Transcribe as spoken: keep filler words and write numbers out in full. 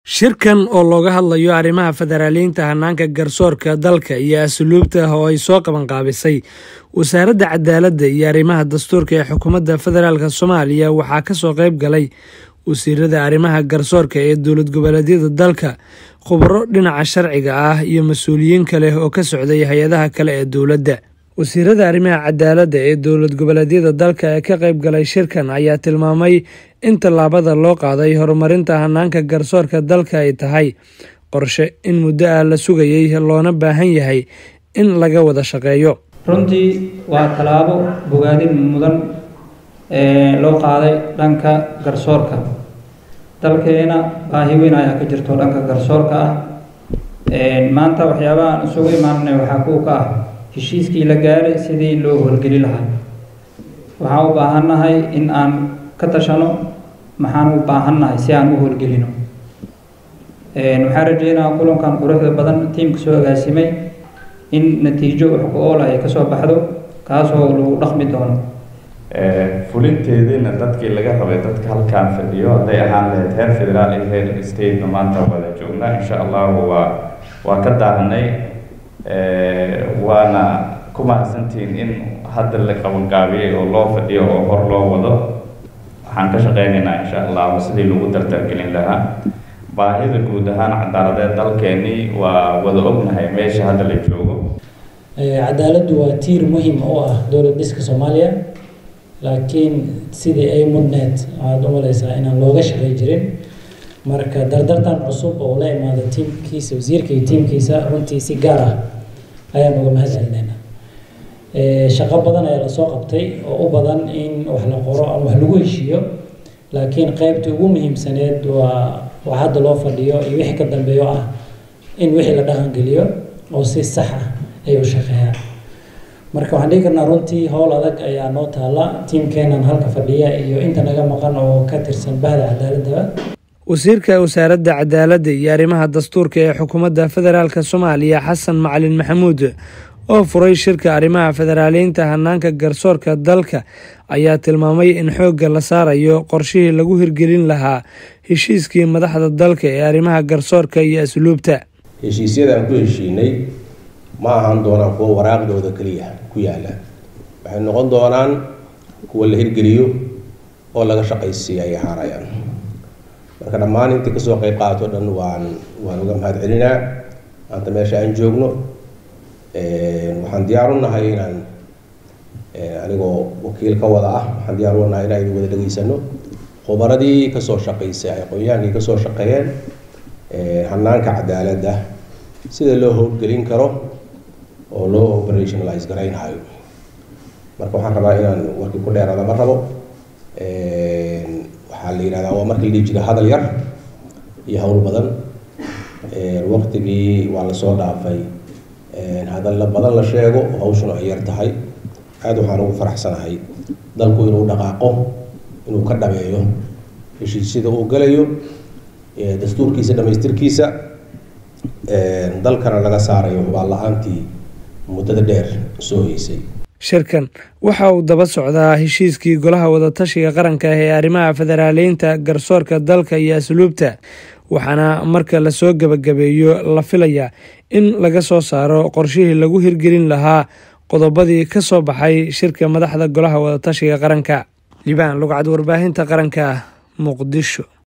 shirkan oo looga hadlayo arrimaha federaaliyiinta hanaanka garsoorka dalka iyo asluubta oo ay soo qaban qaabisay wasaaradda cadaaladda iyo arrimaha dastuurka ee xukuumadda federaalk Soomaaliya waxaa ka soo qayb galay wasiirada arrimaha garsoorka ee dowlad goboleedyada dalka, khubaro dhinaca sharciga ah iyo mas'uuliyiin kale oo ka socday hay'adaha kale ee dowladda. wasiirada arrimaha cadaaladda ee dowlad goboleedyada dalka ee ka qayb galay shirkan ayaa tilmaamay in tallaabada loo qaaday horumarinta hanaanka garsoorka dalka ay tahay qorshe in muddo ah la sugayay loona baahan yahay in laga wada shaqeeyo. runtii waa tallaabo bogaadin mudan ee loo qaaday dhanka garsoorka dalkeena baahi weyn ayaa ka jirto dhanka garsoorka ah. maanta waxyaabaha aan isugu imaanay waxaa kuwa ka ah heshiiskii la gaaray sidii loo howlgeli lahaa. waxaan u baahannahay in aan ka tashano maxaan u baahannahay si aan u howlgelino. waxaan rajeynayaa kulankan quruxda badan tiimka soo agaasimay in natiijo wax ku ool ay ka soo baxdo kaasoo lagu dhaqmi doono. fulinteediina dadkii laga rabay dadka halkaan fadhiyo hadday ahaan lahayd heer federaal iyo heer statena maanta wada joognaa insha allahu waa waa ka daahanay waana ku mahadsantihiin in hadda la qabanqaabiyey oo loo fadhiyo oo hor loo wado. waxaan ka shaqeynaynaa insha allahu sidii lagu dardargelin lahaa baahida guud ahaan cadaaladeed dalkeenii waa wada ognahay meesha hadda la joogo. cadaaladdu waa tiir muhiim u ah dowlad dhiska Soomaaliya, laakiin sidii ay mudneed waxaad u malaysaa inaan looga shaqey jirin. marka dardartan cusub oo la imaado tiimkiisa wasiirka iyo tiimkiisa runtii si gaar ah ayaan uga mahadcelinaynaa. shaqo badan ayaa lasoo qabtay oo u badan in wax la qoro ama wax lagu heshiiyo, laakiin qaybta ugu muhiimsaneed waa wax hadda loo fadhiyo iyo wixii ka dambeeyo ah in wixii la dhaqangeliyo oo si sax ah ay u shaqeeyaan. marka waxaan dhihi karnaa runtii howl adag ayaa noo taala tiimkeenan halka fadhiya iyo inta naga maqan oo ka tirsan bahda cadaaladda. wasiirka wasaaradda cadaaladda iyo arrimaha dastuurka ee xukuumadda federaalk Soomaaliya Xasan Macalin Maxamuud oo furay shirka arrimaha federaaliyiinta hanaanka garsoorka dalka ayaa tilmaamay in xoogga la saarayo qorshihii lagu hirgelin lahaa heshiiskii madaxda dalka ee arrimaha garsoorka iyo asluubta. heshiisyadaan ku heshiinay ma ahaan doonaan kuwa waraaqdooda kaliya ku yaala, waxay noqon doonaan kuwa la hirgeliyo oo laga shaqaysiiyo ay ahaanayaan. marka dhammaan intii kasoo qayb qaato dhan waan waan uga mahad celinaa. maanta meesha aan joogno waxaan diyaar u nahay inaan anigoo wakiil ka wada ah waxaan diyaar u nahay inaan wada dhageysano khubaradii kasoo shaqaysay aqoonyahanii kasoo shaqeeyeen hanaanka cadaaladda sida loo howlgelin karo oo loo operationalize garaynayo. marka waxaan rabaa inaan warkii ku dheeraada ma rabo. waxaa la yidhahdaa waa markii la dhihi jiray hadal yar iyo hawl badan. waqtigii waa lasoo dhaafay hadalla badan la sheego oo hawshuna ay yar tahay. aad waxaan ugu faraxsanahay dalku inuu dhaqaaqo, inuu ka dhabeeyo heshiisyada uu galayo, dastuurkiisa dhamaystirkiisa, dalkana laga saarayo hubaal la-aantii muddada dheer soo heysay. shirkan waxa uu daba socdaa heshiiskii golaha wadatashiga qaranka ee arrimaha federaaliyiinta garsoorka dalka iyo asluubta, waxaana marka lasoo gabagabeeyo la filayaa in laga soo saaro qorshihii lagu hirgelin lahaa qodobadii ka soo baxay shirka madaxda golaha wadatashiga qaranka. Liibaan Lugcad, warbaahinta qaranka, Muqdisho.